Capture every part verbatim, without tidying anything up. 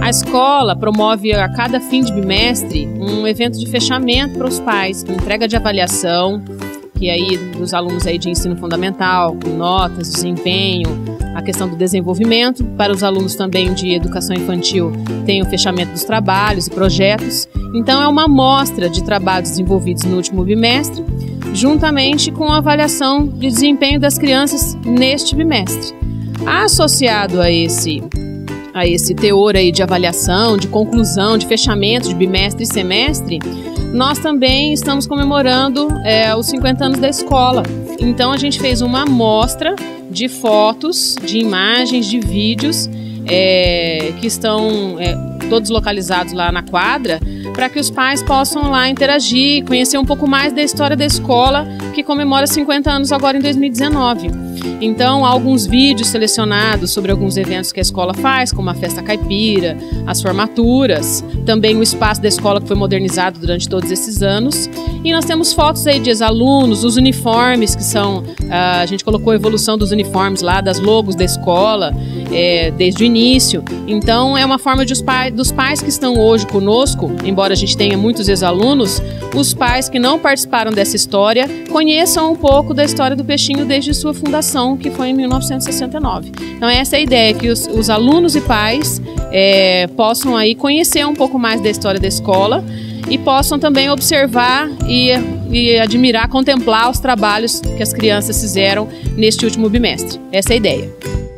A escola promove a cada fim de bimestre um evento de fechamento para os pais, com entrega de avaliação, que aí dos alunos aí de ensino fundamental, com notas, desempenho, a questão do desenvolvimento. Para os alunos também de educação infantil tem o fechamento dos trabalhos e projetos. Então é uma amostra de trabalhos desenvolvidos no último bimestre, juntamente com a avaliação de desempenho das crianças neste bimestre. Associado a esse a esse teor aí de avaliação, de conclusão, de fechamento de bimestre e semestre, nós também estamos comemorando é, os cinquenta anos da escola. Então a gente fez uma amostra de fotos, de imagens, de vídeos é, que estão é, todos localizados lá na quadra, para que os pais possam lá interagir, conhecer um pouco mais da história da escola, que comemora cinquenta anos agora em dois mil e dezenove. Então, há alguns vídeos selecionados sobre alguns eventos que a escola faz, como a festa caipira, as formaturas, também o espaço da escola que foi modernizado durante todos esses anos. E nós temos fotos aí de ex-alunos, os uniformes que são, a gente colocou a evolução dos uniformes lá, das logos da escola, é, desde o início. Então, é uma forma de os pais, dos pais que estão hoje conosco, embora a gente tenha muitos ex-alunos, os pais que não participaram dessa história conheçam um pouco da história do Peixinho desde sua fundação, que foi em mil novecentos e sessenta e nove. Então essa é a ideia, que os, os alunos e pais é, possam aí conhecer um pouco mais da história da escola e possam também observar e, e admirar, contemplar os trabalhos que as crianças fizeram neste último bimestre. Essa é a ideia.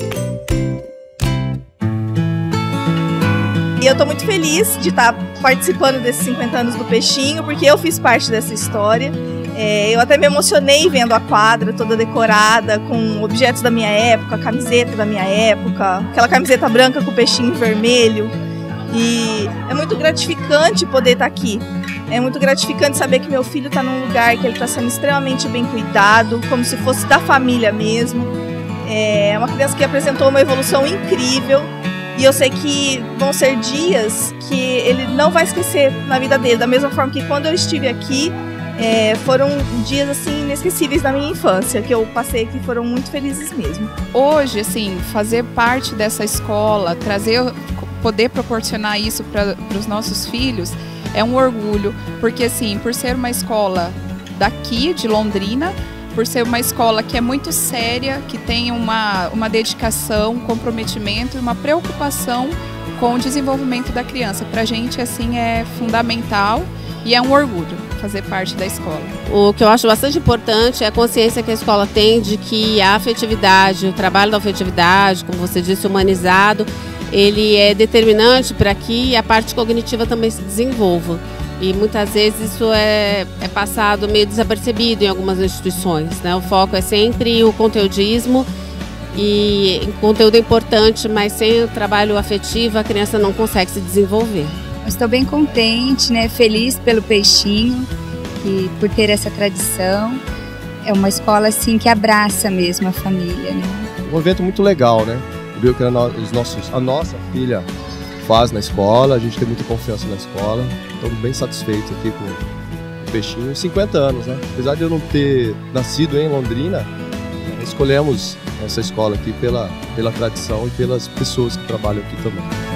E eu estou muito feliz de estar participando desses cinquenta anos do Peixinho, porque eu fiz parte dessa história. É, eu até me emocionei vendo a quadra toda decorada, com objetos da minha época, a camiseta da minha época, aquela camiseta branca com o peixinho vermelho. E é muito gratificante poder estar aqui. É muito gratificante saber que meu filho está num lugar que ele está sendo extremamente bem cuidado, como se fosse da família mesmo. É uma criança que apresentou uma evolução incrível. E eu sei que vão ser dias que ele não vai esquecer na vida dele, da mesma forma que quando eu estive aqui, é, foram dias assim inesquecíveis da minha infância, que eu passei aqui, foram muito felizes mesmo. Hoje, assim, fazer parte dessa escola, trazer, poder proporcionar isso para os nossos filhos é um orgulho, porque assim, por ser uma escola daqui, de Londrina, por ser uma escola que é muito séria, que tem uma, uma dedicação, um comprometimento e uma preocupação com o desenvolvimento da criança. Para a gente, assim, é fundamental e é um orgulho fazer parte da escola. O que eu acho bastante importante é a consciência que a escola tem de que a afetividade, o trabalho da afetividade, como você disse, humanizado, ele é determinante para que a parte cognitiva também se desenvolva. E muitas vezes isso é, é passado meio desapercebido em algumas instituições, né? O foco é sempre o conteudismo, e o conteúdo é importante, mas sem o trabalho afetivo a criança não consegue se desenvolver. Eu estou bem contente, né? Feliz pelo Peixinho e por ter essa tradição. É uma escola assim que abraça mesmo a família, né? Um evento muito legal, né? Viu que os nossos, a nossa filha faz na escola, a gente tem muita confiança na escola. Estamos bem satisfeitos aqui com o Peixinho. cinquenta anos, né? Apesar de eu não ter nascido em Londrina, escolhemos essa escola aqui pela, pela tradição e pelas pessoas que trabalham aqui também.